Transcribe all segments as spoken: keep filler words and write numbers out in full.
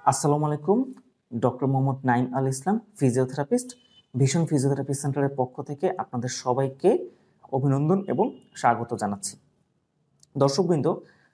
আসসালামু আলাইকুম। Doctor Mohammad Naim Al Islam, physiotherapist, vision physiotherapy সেন্টারের পক্ষ থেকে আপনাদের সবাইকে অভিনন্দন এবং স্বাগত জানাচ্ছি। দর্শকবৃন্দ,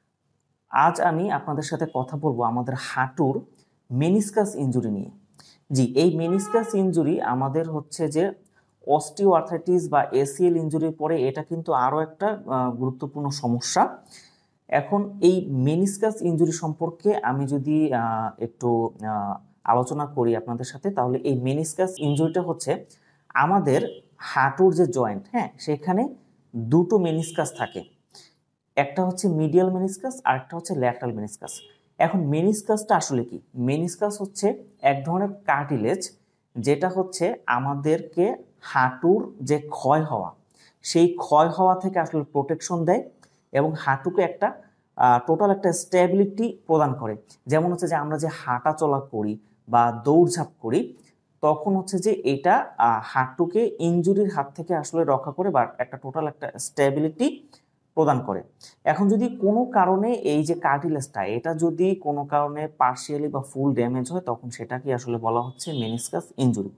আজ আমি আপনাদের সাথে কথা বলবো আমাদের হাঁটুর মেনিসকাস ইনজুরি নিয়ে। জি, এই মেনিসকাস ইনজুরি আমাদের হচ্ছে যে অস্টিও আর্থ্রাইটিস বা এসিএল ইনজুরির পরে এটা কিন্তু আরও একটা গুরুত্বপূর্ণ সমস্যা। এখন এই মেনিসকাস ইনজুরি সম্পর্কে আমি যদি একটু আলোচনা করি আপনাদের সাথে, তাহলে এই মেনিসকাস ইনজুরিটা হচ্ছে আমাদের হাঁটুর যে জয়েন্ট, হ্যাঁ, সেখানে দুটো মেনিসকাস থাকে। একটা হচ্ছে মিডিয়াল মেনিসকাস আর একটা হচ্ছে ল্যাটারাল মেনিসকাস। এখন মেনিসকাসটা আসলে কি? মেনিসকাস হচ্ছে এক ধরনের কার্টিলেজ, যেটা হচ্ছে আমাদেরকে হাঁটুর যে ক্ষয় হওয়া, সেই ক্ষয় হওয়া থেকে আসলে প্রোটেকশন দেয় এবং হাঁটুকে একটা টোটাল একটা স্টেবিলিটি প্রদান করে। যেমন হচ্ছে যে আমরা যে হাঁটা চলা করি বা দৌড়ঝাঁপ করি, তখন হচ্ছে যে এটা হাঁটুকে ইনজুরির হাত থেকে আসলে রক্ষা করে বা একটা টোটাল একটা স্টেবিলিটি প্রদান করে। এখন যদি কোনো কারণে এই যে কার্টিলেজটা, এটা যদি কোনো কারণে পার্শিয়ালি বা ফুল ড্যামেজ হয়, তখন সেটাকে আসলে বলা হচ্ছে মেনিসকাস ইনজুরি।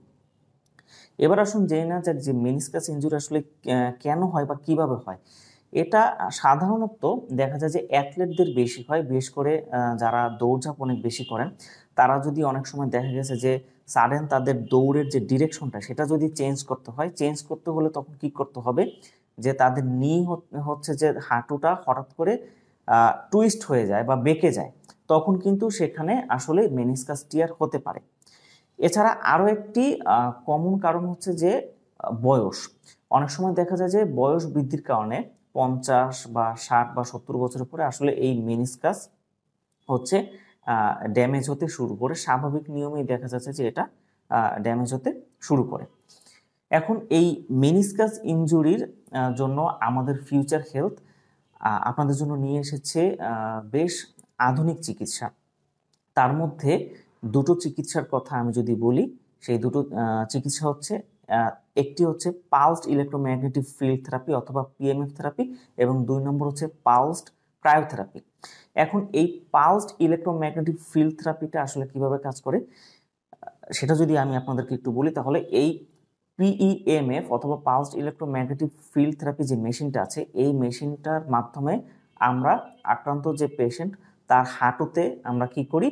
এবার আসুন জেনে নেওয়া যাক যে মেনিসকাস ইনজুরি আসলে কেন হয় বা কিভাবে হয়। এটা সাধারণত দেখা যায় যে অ্যাথলেটদের বেশি হয়, বিশেষ করে যারা দৌড়ঝাঁপ অনেক বেশি করেন, তারা যদি অনেক সময় দেখা গেছে যে সাডেন তাদের দৌড়ের যে ডিরেকশনটা, সেটা যদি চেঞ্জ করতে হয়, চেঞ্জ করতে হলে তখন কি করতে হবে, যে তাদের নি হচ্ছে যে হাঁটুটা হঠাৎ করে টুইস্ট হয়ে যায় বা বেঁকে যায়, তখন কিন্তু সেখানে আসলে মেনিসকাস টিয়ার হতে পারে। এছাড়া আরও একটি কমন কারণ হচ্ছে যে বয়স। অনেক সময় দেখা যায় যে বয়স বৃদ্ধির কারণে পঞ্চাশ বা ষাট বা সত্তর বছরের পরে আসলে এই মেনিসকাস হচ্ছে ড্যামেজ হতে শুরু করে। স্বাভাবিক নিয়মেই দেখা যাচ্ছে যে এটা ড্যামেজ হতে শুরু করে। এখন এই মেনিসকাস ইনজুরির জন্য আমাদের ফিউচার হেলথ আপনাদের জন্য নিয়ে এসেছে বেশ আধুনিক চিকিৎসা। তার মধ্যে দুটো চিকিৎসার কথা আমি যদি বলি, সেই দুটো চিকিৎসা হচ্ছে, একটি হচ্ছে পালসড ইলেকট্রোম্যাগনেটিক ফিল্ড থেরাপি অথবা পিএমএফ থেরাপি, এবং দুই নম্বর হচ্ছে পালসড ক্রায়োথেরাপি। এখন এই পালসড ইলেকট্রোম্যাগনেটিক ফিল্ড থেরাপিটা আসলে কিভাবে কাজ করে সেটা যদি আমি আপনাদেরকে একটু বলি, তাহলে এই পিইএমএফ অথবা পালসড ইলেকট্রোম্যাগনেটিক ফিল্ড থেরাপি যে মেশিনটা আছে, এই মেশিনটার মাধ্যমে আমরা আক্রান্ত যে পেশেন্ট, তার হাঁটুতে আমরা কি করি,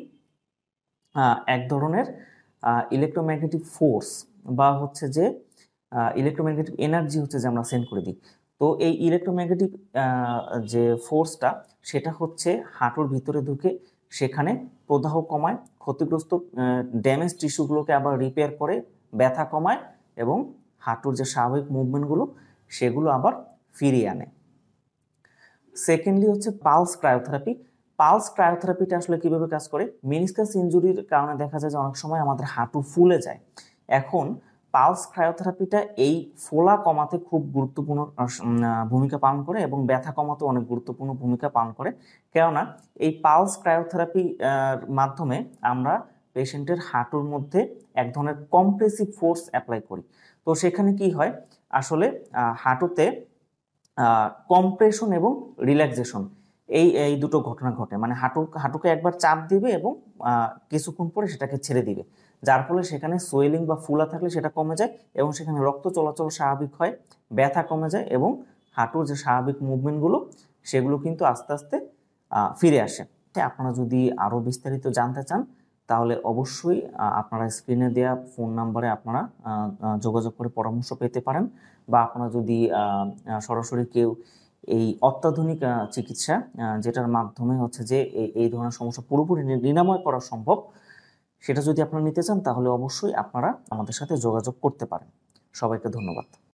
এক ধরনের ইলেকট্রোম্যাগনেটিক ফোর্স বা হচ্ছে যে ইলেকট্রোম্যাগনেটিক এনার্জি হচ্ছে যে আমরা সেন্ড করে দিই। তো এই ইলেকট্রোম্যাগনেটিক যে ফোর্সটা, সেটা হচ্ছে হাঁটুর ভিতরে ঢুকে সেখানে প্রদাহ কমায়, ক্ষতিগ্রস্ত ড্যামেজ টিস্যুগুলোকে আবার রিপেয়ার করে, ব্যথা কমায় এবং হাঁটুর যে স্বাভাবিক মুভমেন্টগুলো সেগুলো আবার ফিরিয়ে আনে। সেকেন্ডলি হচ্ছে পালস ক্রায়োথেরাপি। পালস ক্রায়োথেরাপিটা আসলে কিভাবে কাজ করে? মেনিসকাস ইনজুরির কারণে দেখা যায় যে অনেক সময় আমাদের হাঁটু ফুলে যায়। এখন পালস ক্রায়োথেরাপিটা এই ফোলা কমাতে খুব গুরুত্বপূর্ণ ভূমিকা পালন করে এবং ব্যথা কমাতে অনেক গুরুত্বপূর্ণ ভূমিকা পালন করে। কেননা এই পালস ক্রায়োথেরাপি মাধ্যমে আমরা পেশেন্টের হাঁটুর মধ্যে এক ধরনের কম্প্রেসিভ ফোর্স অ্যাপ্লাই করি। তো সেখানে কি হয়, আসলে হাঁটুতে কম্প্রেশন এবং রিল্যাক্সেশন, এই এই দুটো ঘটনা ঘটে। মানে হাঁটু হাঁটুকে একবার চাপ দিবে এবং কিছুক্ষণ পরে সেটাকে ছেড়ে দিবে, যার ফলে সেখানে সোয়েলিং বা ফুলা থাকলে সেটা কমে যায় এবং সেখানে রক্ত চলাচল স্বাভাবিক হয়, ব্যথা কমে যায় এবং হাঁটুর যে স্বাভাবিক মুভমেন্টগুলো সেগুলো কিন্তু আস্তে আস্তে ফিরে আসে। আপনারা যদি আরও বিস্তারিত জানতে চান, তাহলে অবশ্যই আপনারা স্ক্রিনে দেওয়া ফোন নাম্বারে আপনারা যোগাযোগ করে পরামর্শ পেতে পারেন, বা আপনারা যদি সরাসরি কেউ এই অত্যাধুনিক চিকিৎসা, যেটার মাধ্যমে হচ্ছে যে এই ধরনের সমস্যা পুরোপুরি নিরাময় করা সম্ভব, সেটা যদি আপনারা নিতে চান, তাহলে অবশ্যই আপনারা আমাদের সাথে যোগাযোগ করতে পারেন। সবাইকে ধন্যবাদ।